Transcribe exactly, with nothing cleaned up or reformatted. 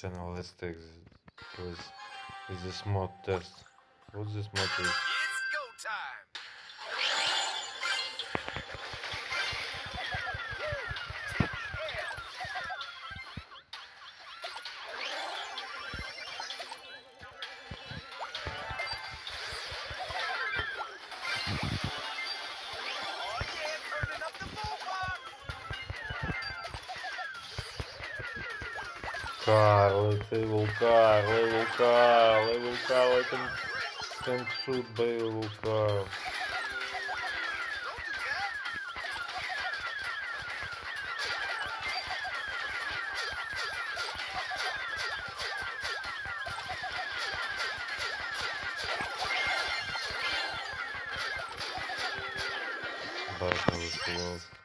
channel. Let's take this, please. Is this mod test? What's this mod is? It's go time. Oh yeah, turning up the boombox. Carl, it's evil Carl, evil Carl, evil Carl, I can, can shoot by evil Carl. Don't do that. Battle is close.